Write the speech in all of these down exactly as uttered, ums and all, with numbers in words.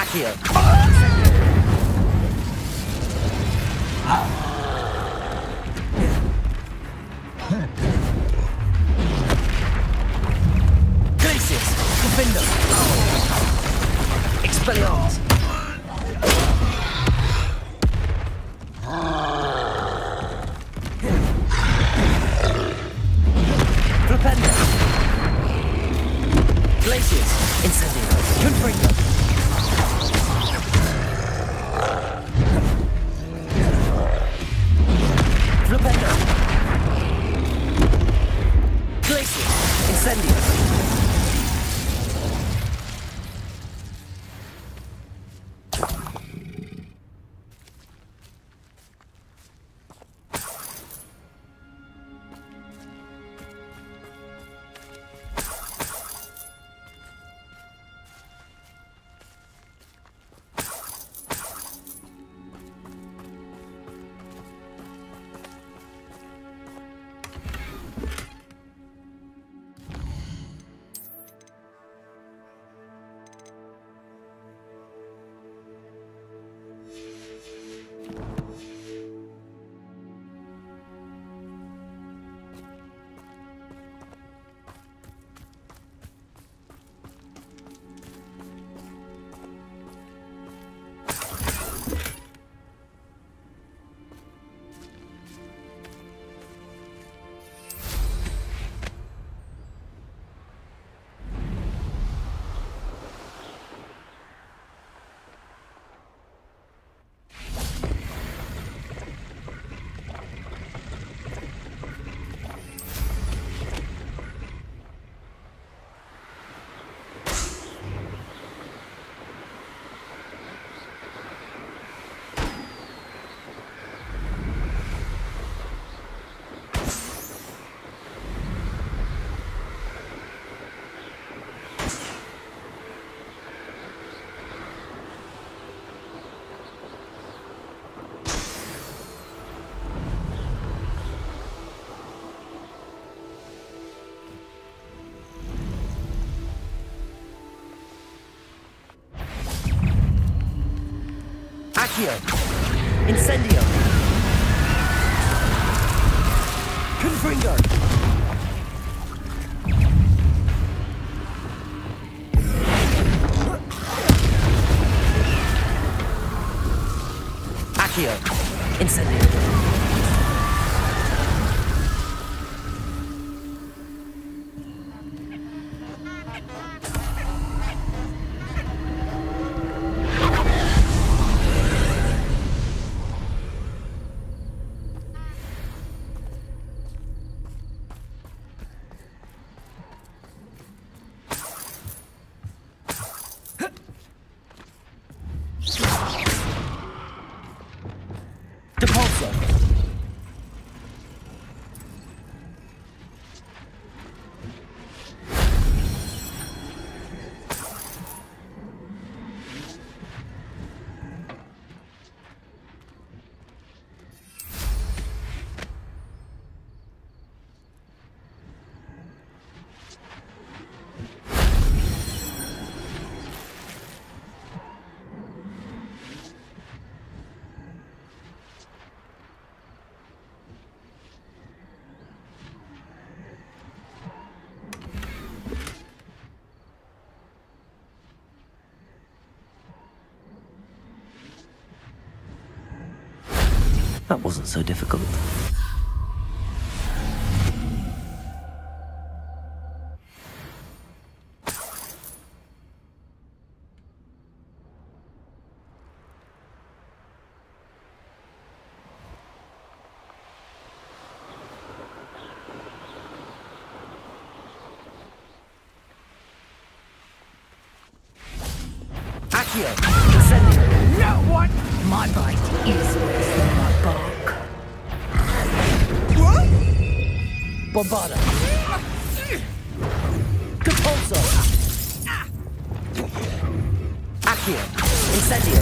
Accio. Glacius. Defender. Expelliarmus. Flipendo. Glacius. Incendio. Confringo. Flipendo. Glacius. Incendio. Accio. Incendio. Confringo. Accio. Incendio. That wasn't so difficult. Accio! Incendio! No one! My bite is worse than my bark. What? Bombarda! Compulso! Accio! Incendio!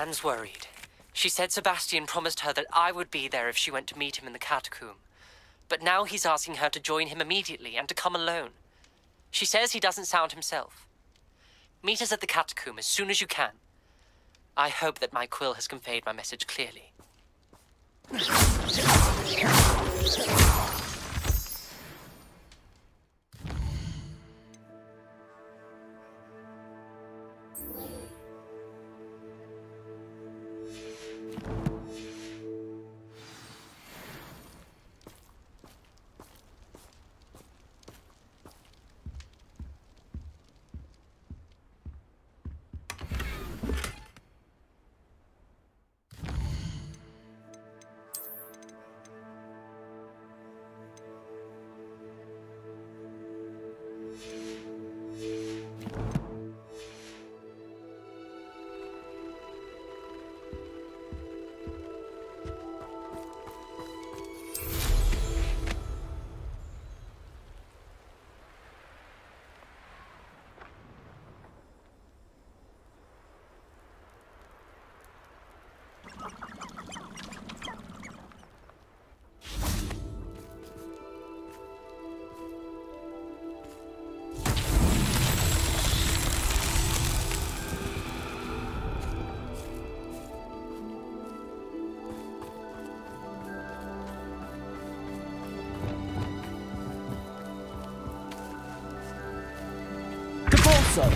Anne's worried. She said Sebastian promised her that I would be there if she went to meet him in the catacomb. But now he's asking her to join him immediately and to come alone. She says he doesn't sound himself. Meet us at the catacomb as soon as you can. I hope that my quill has conveyed my message clearly. So.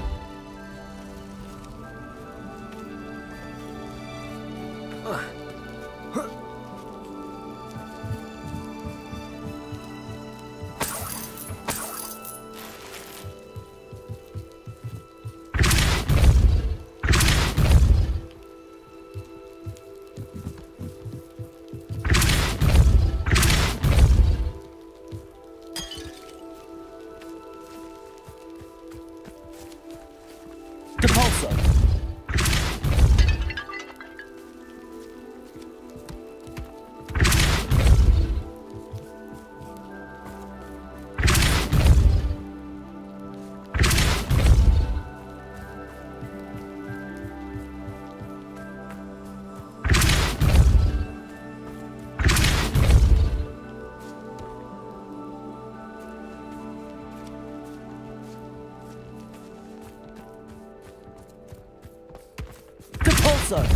So.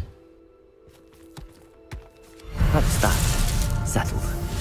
That's that. Settled.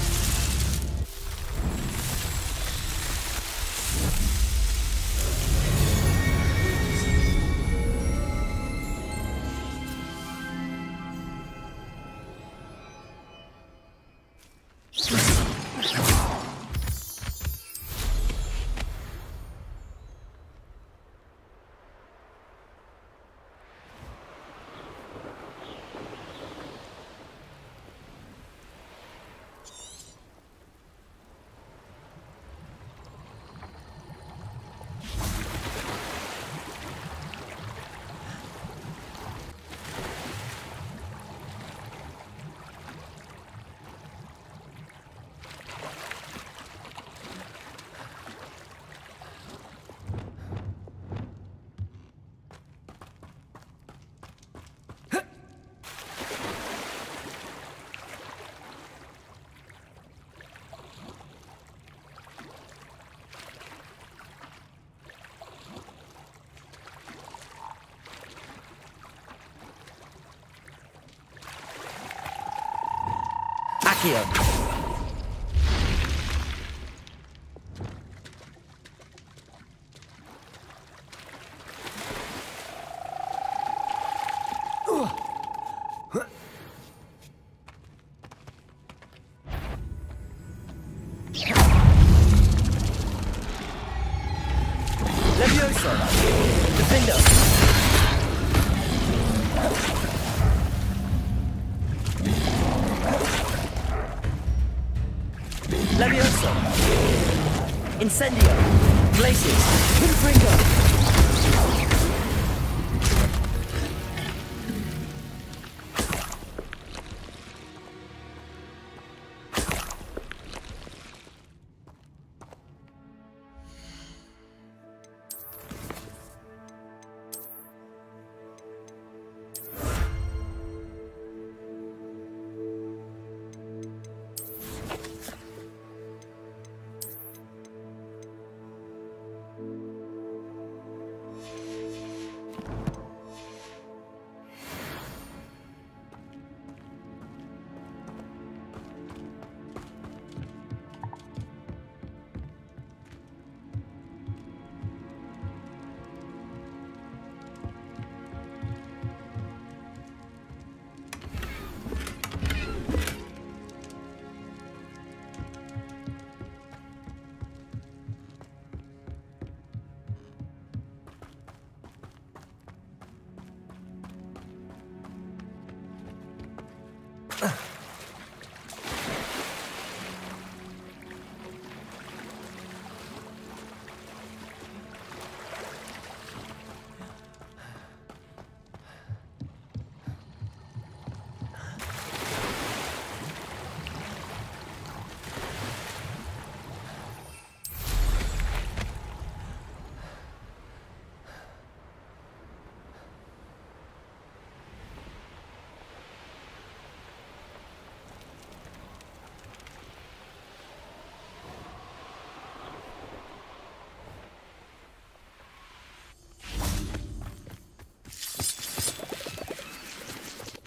Accio. Levioso. Defender. Levioso. Incendio. Glacius. Confringo.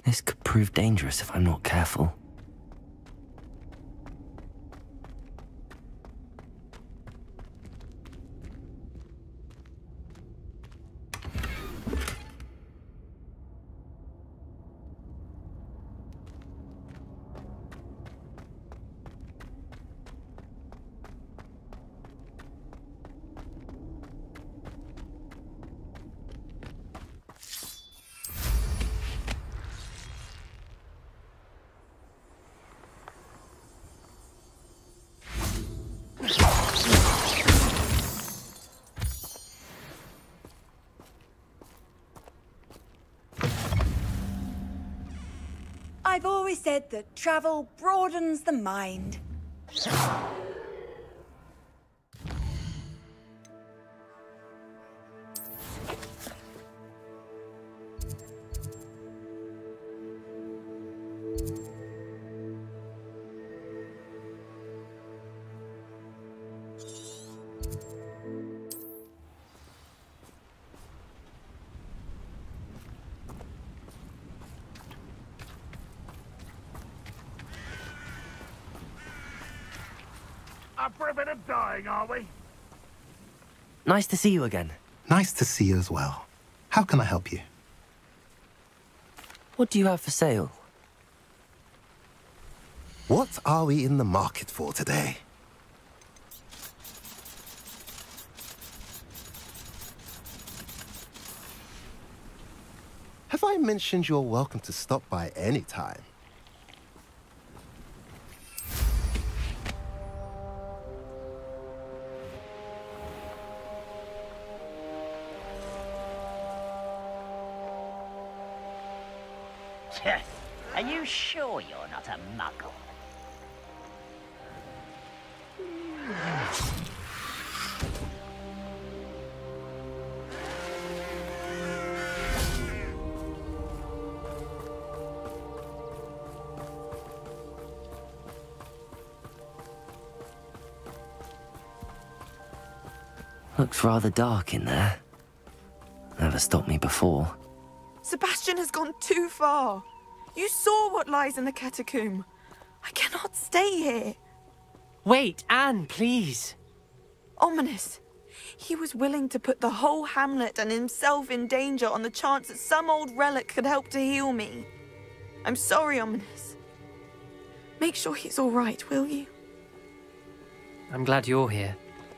This could prove dangerous if I'm not careful. I've always said that travel broadens the mind. Up for a bit of dying, are we? Nice to see you again. Nice to see you as well. How can I help you? What do you have for sale? What are we in the market for today? Have I mentioned you're welcome to stop by any time? Are you sure you're not a muggle? Looks rather dark in there. Never stopped me before. Sebastian has gone too far. You saw what lies in the catacomb. I cannot stay here. Wait, Anne, please. Ominis. He was willing to put the whole hamlet and himself in danger on the chance that some old relic could help to heal me. I'm sorry, Ominis. Make sure he's all right, will you? I'm glad you're here.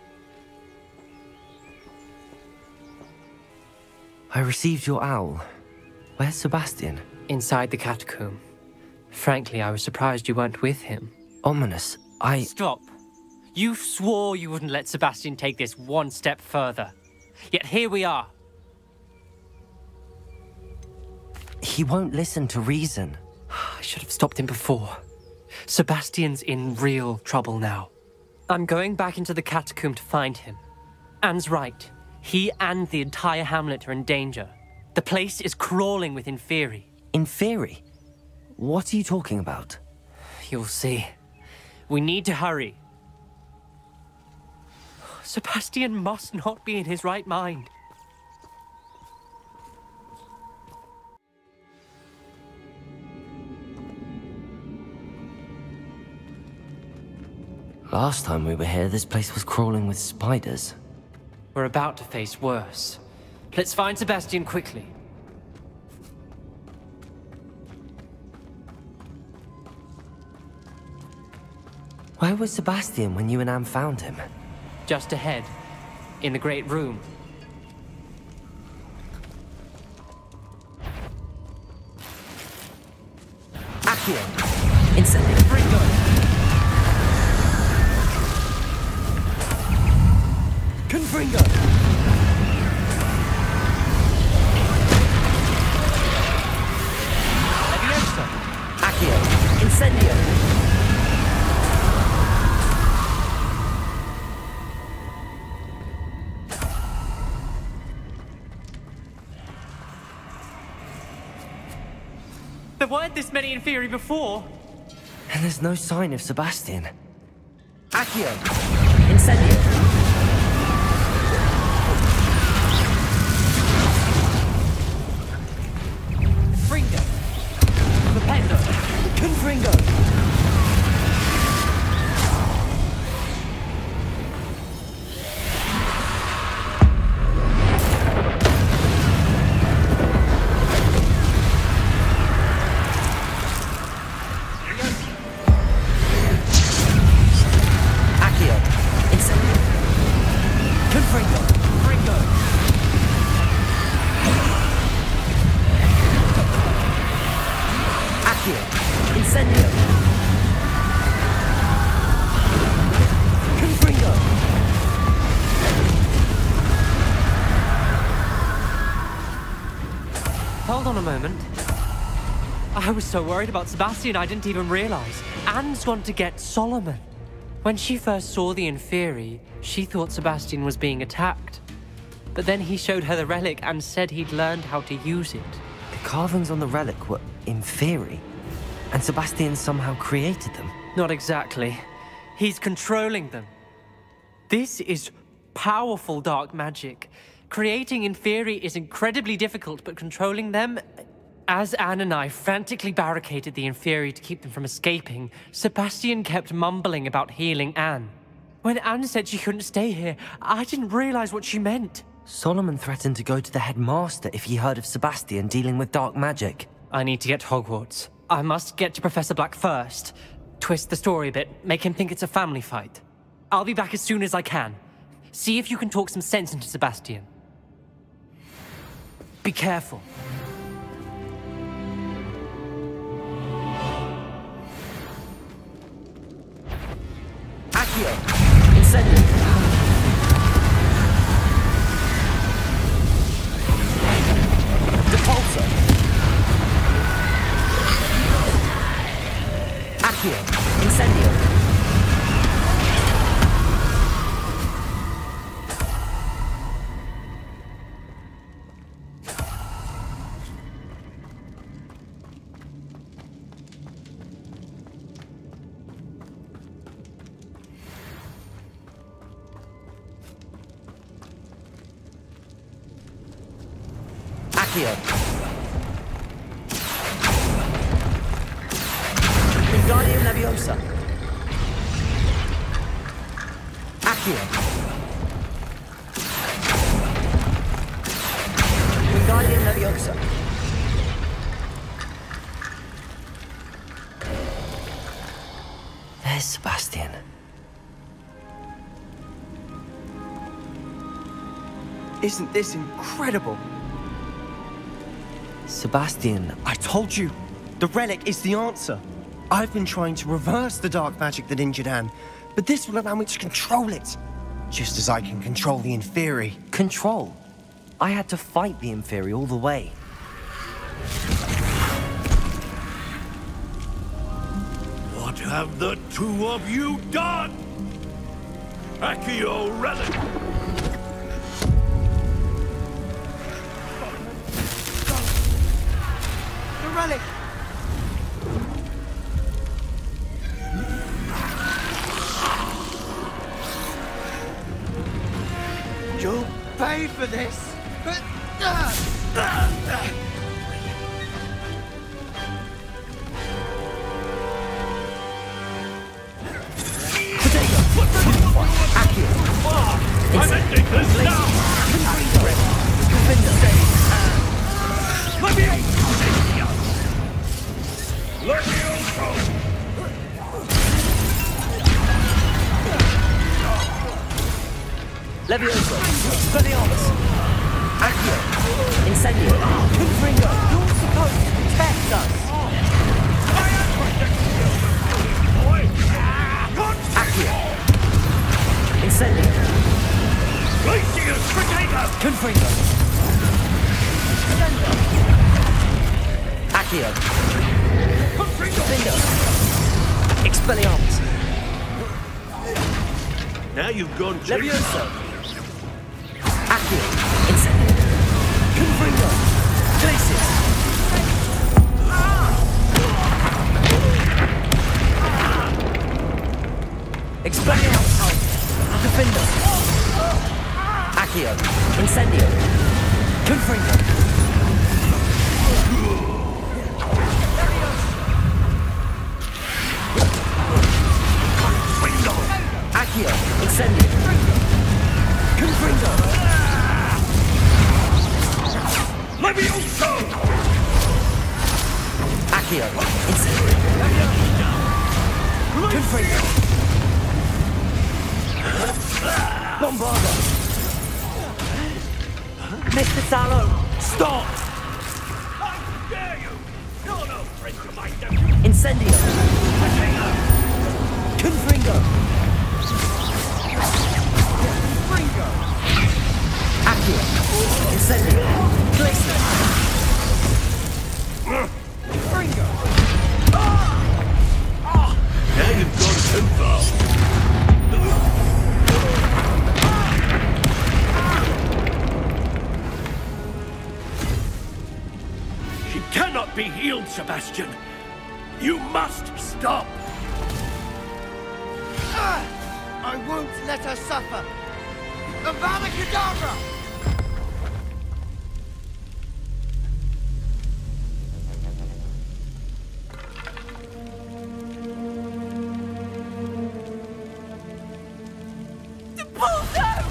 I received your owl. Where's Sebastian? Inside the catacomb. Frankly, I was surprised you weren't with him. Ominis, I... Stop. You swore you wouldn't let Sebastian take this one step further. Yet here we are. He won't listen to reason. I should have stopped him before. Sebastian's in real trouble now. I'm going back into the catacomb to find him. Anne's right. He and the entire hamlet are in danger. The place is crawling with Inferi. Inferi? What are you talking about? You'll see. We need to hurry. Sebastian must not be in his right mind. Last time we were here, this place was crawling with spiders. We're about to face worse. Let's find Sebastian quickly. Where was Sebastian when you and Anne found him? Just ahead, in the Great Room. Accio! Incendio! Fringo! Confringo! Leviosa! Accio! Incendio! There weren't this many Inferi before. And there's no sign of Sebastian. Accio! Incendio! Fringo! Hold on a moment. I was so worried about Sebastian I didn't even realize. Anne's gone to get Solomon. When she first saw the Inferi, she thought Sebastian was being attacked. But then he showed her the relic and said he'd learned how to use it. The carvings on the relic were Inferi, and Sebastian somehow created them. Not exactly. He's controlling them. This is powerful dark magic. Creating Inferi is incredibly difficult, but controlling them... As Anne and I frantically barricaded the Inferi to keep them from escaping, Sebastian kept mumbling about healing Anne. When Anne said she couldn't stay here, I didn't realize what she meant. Solomon threatened to go to the headmaster if he heard of Sebastian dealing with dark magic. I need to get to Hogwarts. I must get to Professor Black first. Twist the story a bit, make him think it's a family fight. I'll be back as soon as I can. See if you can talk some sense into Sebastian. Be careful. Accio. Incendio. Depulsor. Accio. Incendio. Accio. Wingardium Leviosa. Accio. Wingardium Leviosa. There's Sebastian. Isn't this incredible? Sebastian, I told you, the relic is the answer. I've been trying to reverse the dark magic that injured Anne, but this will allow me to control it. Just as I can control the Inferi. control. I had to fight the Inferi all the way. What have the two of you done? Accio Relic! The relic! You'll pay for this! I'm ending this now! Let me Let me go! Leviosa. Expelliarmus. Accio. Incendio. Confringo. You're supposed to protect us. Accio. Incendio. Glacius Brigader! Confringo. Accio. Confringo. Expelliarmus. Now you've gone cheap. Leviosa. Accio. Incendio. Confringo. Glacius. Expelliarmus. Defender. Accio. Incendio. Confringo. Accio. Incendio. Confringo. Levioso! Accio. Incendio. Confringo. Bombardo. Mister Sallow, stop! How dare you! You're no friend to my nephew! Incendio. Confringo. Confringo. Accio. Incendio. Glacius. be healed, Sebastian. You must stop. I won't let her suffer! Avada Kedavra! The Pulso!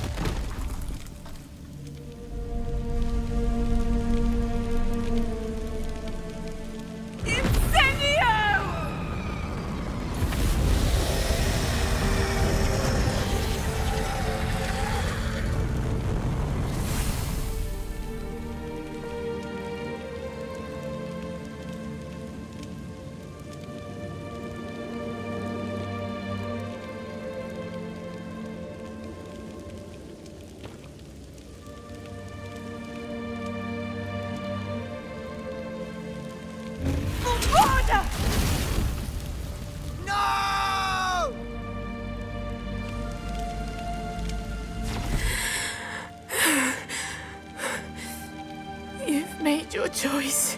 Your choice.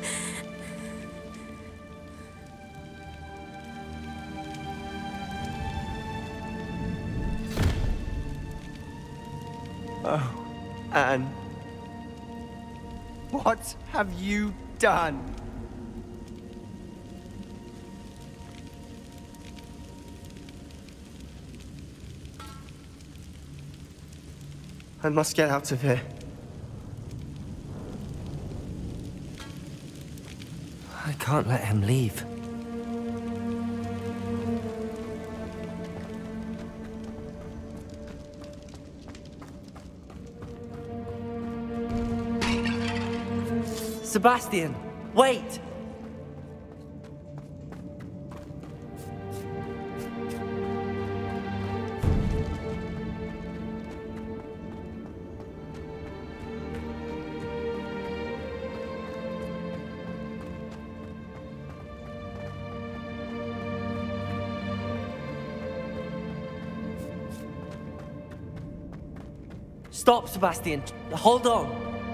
Oh, Anne. What have you done? I must get out of here. I can't let him leave. Sebastian, wait! Stop, Sebastian. Hold on.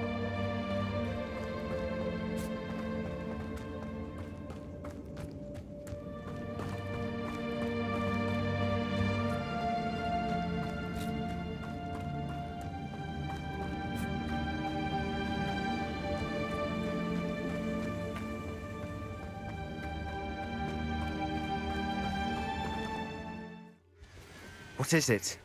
What is it?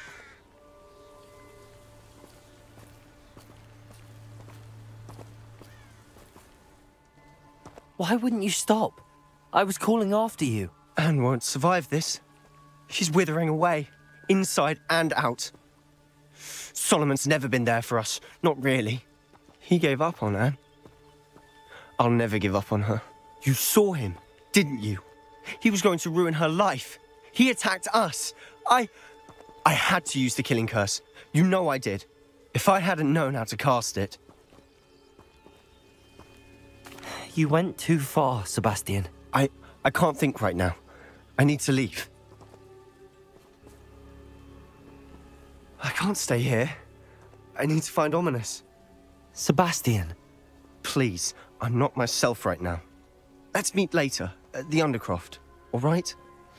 Why wouldn't you stop? I was calling after you. Anne won't survive this. She's withering away, inside and out. Solomon's never been there for us, not really. He gave up on Anne. I'll never give up on her. You saw him, didn't you? He was going to ruin her life. He attacked us. I... I had to use the killing curse. You know I did. If I hadn't known how to cast it... You went too far, Sebastian. I... I can't think right now. I need to leave. I can't stay here. I need to find Ominis. Sebastian. Please, I'm not myself right now. Let's meet later, at the Undercroft, all right?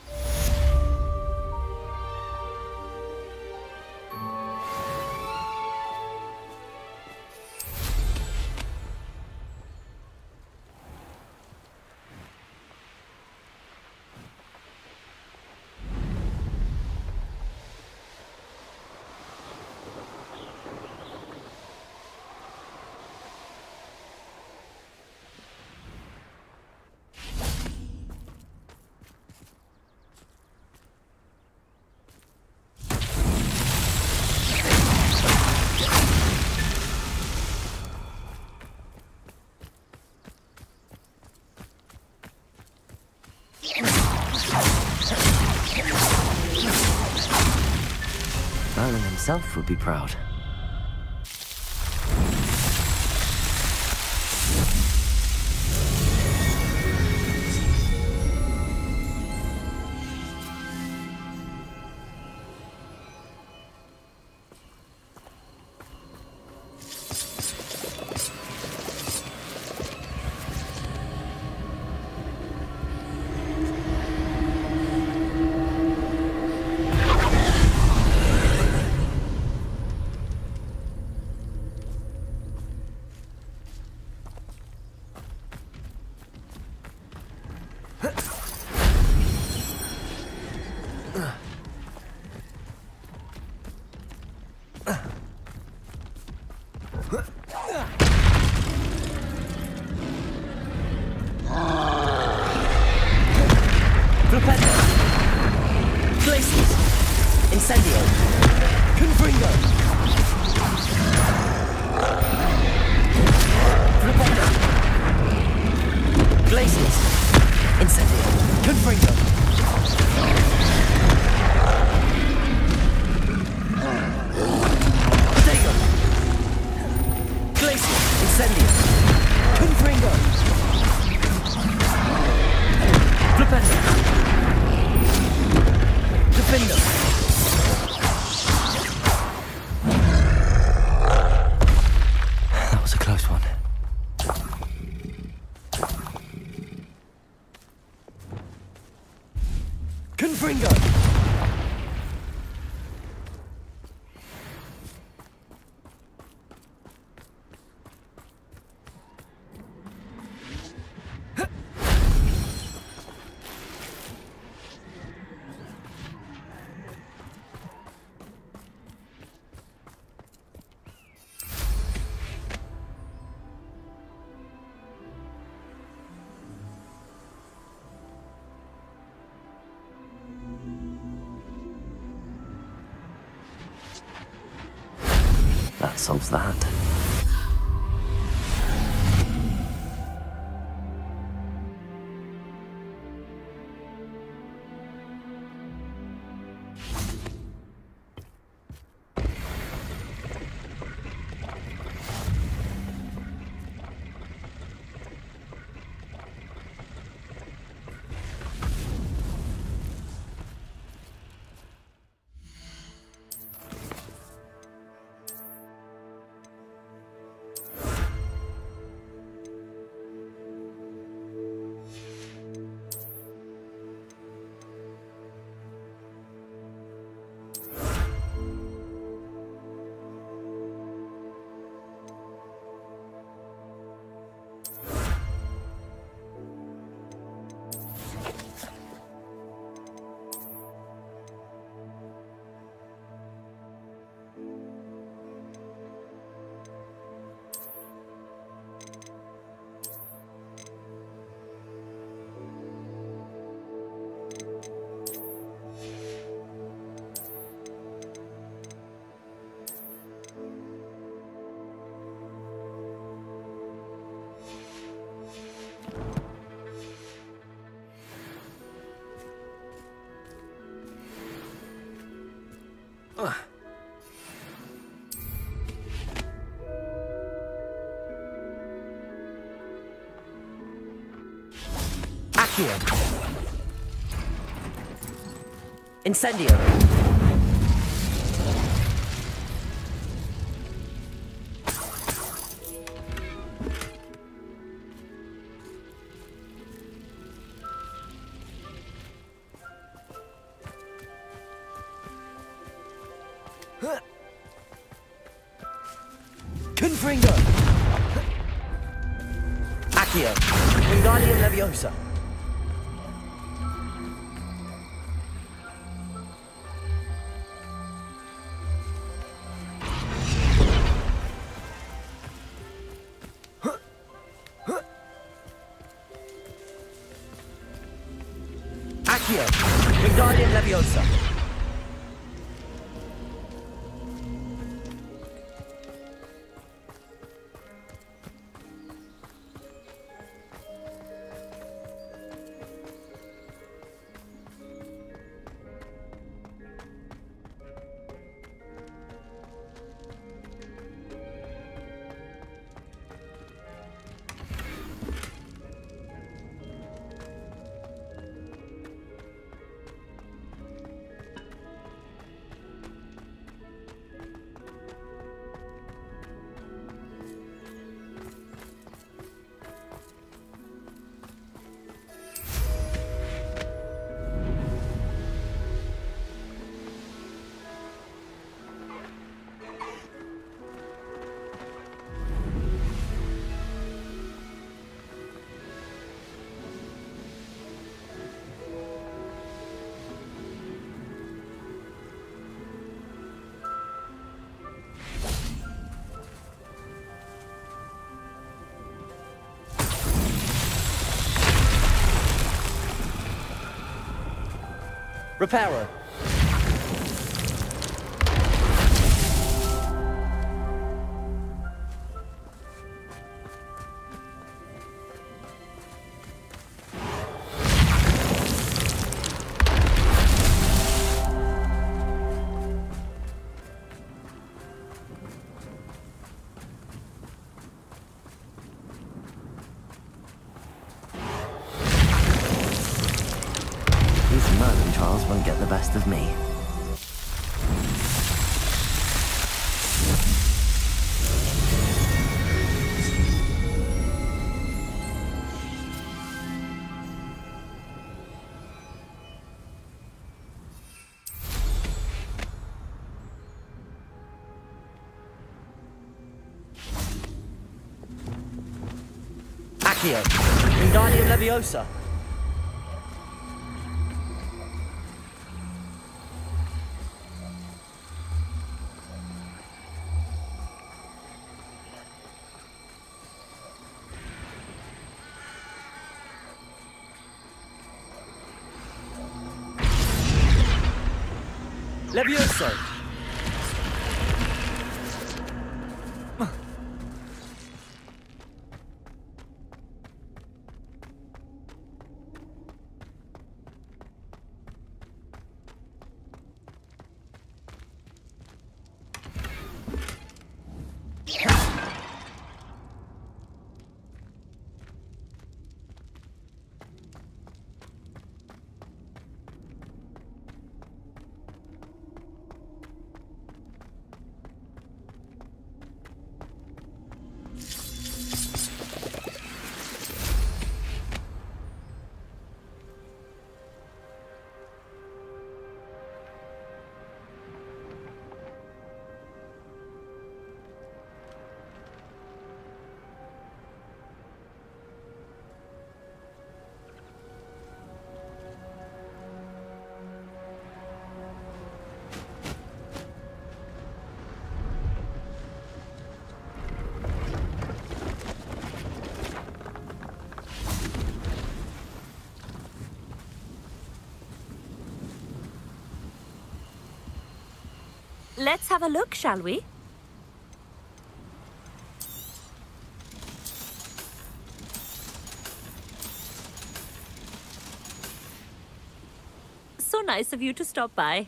Merlin himself would be proud. Flipendo. Glacius. Incendio. Confringo. Flipendo. Glacius. Incendio. Confringo. Dego. Glacius. Incendio. Confringo. Flipendo. Defendo. That was a close one. Confringo. That solves that. Accio. Incendio. Confringo. Accio. Wingardium Leviosa. Accio. Wingardium Leviosa. Reparo. These Merlin Trials won't get the best of me. Accio. Wingardium Leviosa. Levioso. Let's have a look, shall we? So nice of you to stop by.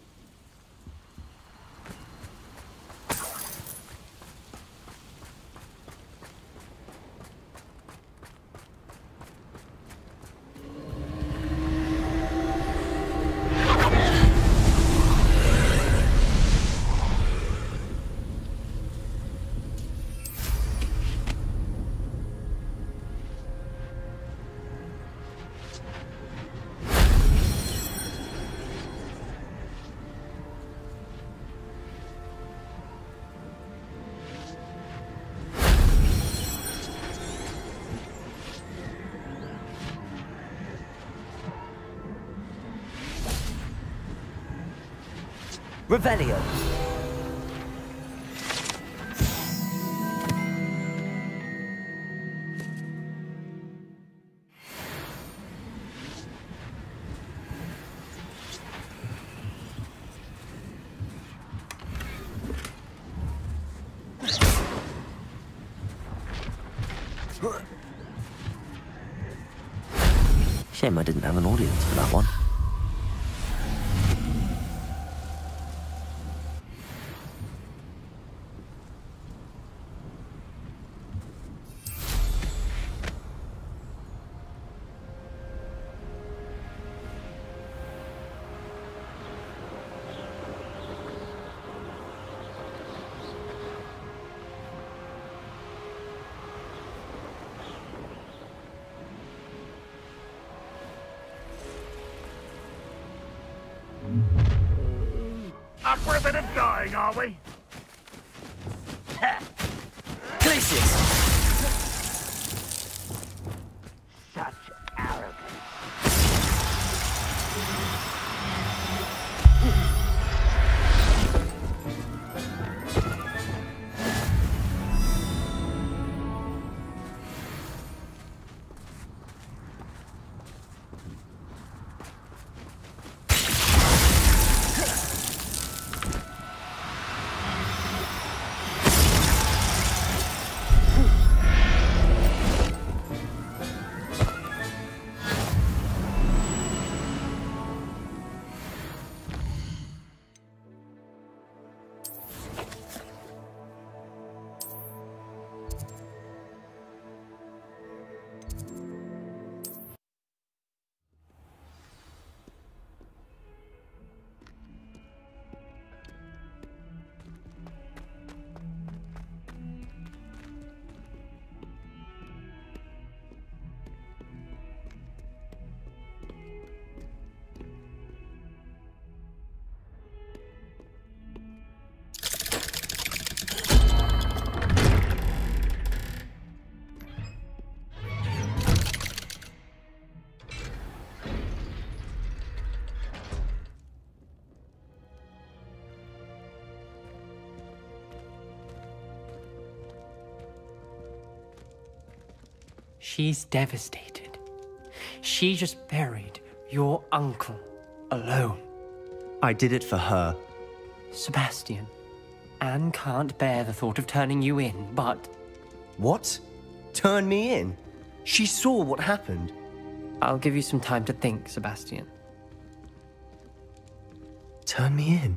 Revelio. Shame I didn't have an audience for that one. Up for a bit of dying, are we? Glacius. Such arrogance. She's devastated. She just buried your uncle alone. I did it for her. Sebastian, Anne can't bear the thought of turning you in, but... What? Turn me in? She saw what happened. I'll give you some time to think, Sebastian. Turn me in?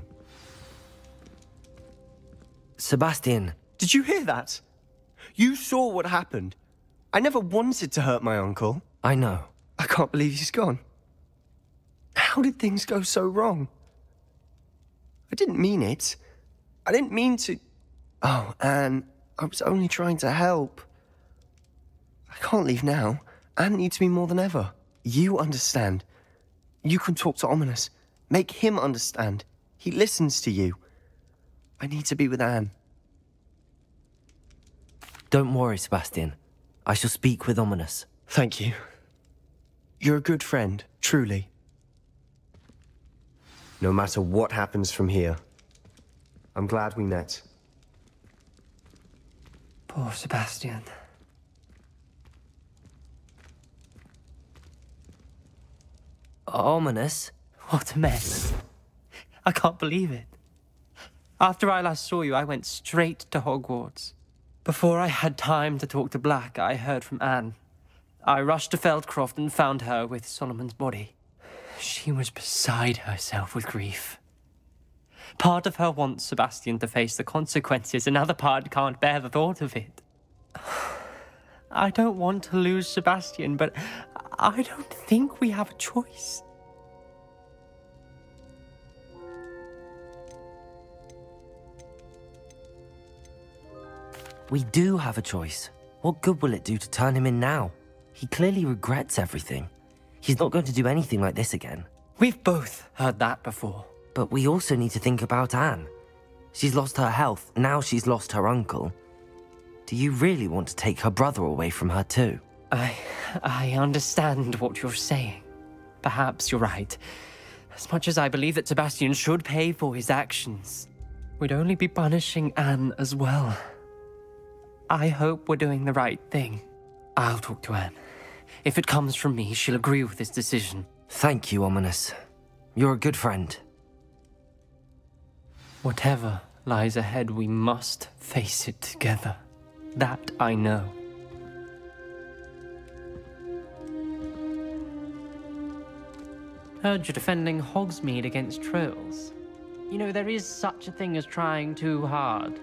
Sebastian. Did you hear that? You saw what happened. I never wanted to hurt my uncle. I know. I can't believe he's gone. How did things go so wrong? I didn't mean it. I didn't mean to... Oh, Anne, I was only trying to help. I can't leave now. Anne needs me more than ever. You understand. You can talk to Ominis. Make him understand. He listens to you. I need to be with Anne. Don't worry, Sebastian. I shall speak with Ominis. Thank you. You're a good friend, truly. No matter what happens from here, I'm glad we met. Poor Sebastian. Ominis? What a mess. I can't believe it. After I last saw you, I went straight to Hogwarts. Before I had time to talk to Black, I heard from Anne. I rushed to Feldcroft and found her with Solomon's body. She was beside herself with grief. Part of her wants Sebastian to face the consequences, another part can't bear the thought of it. I don't want to lose Sebastian, but I don't think we have a choice. We do have a choice. What good will it do to turn him in now? He clearly regrets everything. He's not going to do anything like this again. We've both heard that before. But we also need to think about Anne. She's lost her health, now she's lost her uncle. Do you really want to take her brother away from her too? I... I understand what you're saying. Perhaps you're right. As much as I believe that Sebastian should pay for his actions, we'd only be punishing Anne as well. I hope we're doing the right thing. I'll talk to Anne. If it comes from me, she'll agree with this decision. Thank you, Ominis. You're a good friend. Whatever lies ahead, we must face it together. That I know. Heard you're defending Hogsmeade against trolls. You know, there is such a thing as trying too hard.